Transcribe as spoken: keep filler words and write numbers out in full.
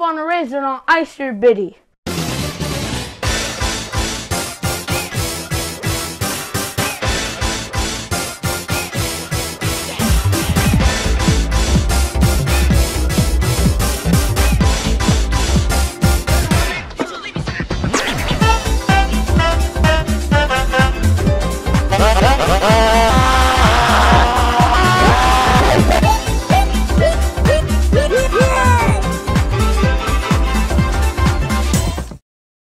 on a razor and I'll ice your bitty.